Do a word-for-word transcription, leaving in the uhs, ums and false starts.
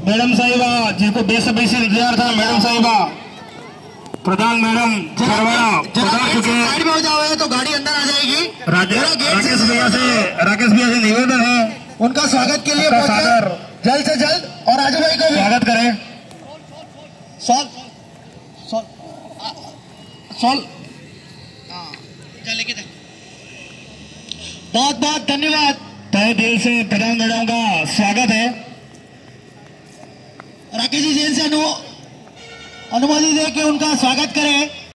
Madam साहिबा जिनको बेसब्री से इंतजार था, मैडम साहिबा प्रधान मैडम सरवाड़ा पहुंच चुके हैं। साइड में हो जाओ तो गाड़ी अंदर आ जाएगी। राकेश भैया से राकेश भैया से निवेदन है उनका स्वागत के लिए सादर जल्द से जल्द, और राजू भाई को भी स्वागत करें। सॉल सॉल सॉल बहुत बहुत धन्यवाद। तहे दिल से प्रधान मैडम का स्वागत है। राकेश जी जैन से अनुमति दे के उनका स्वागत करें।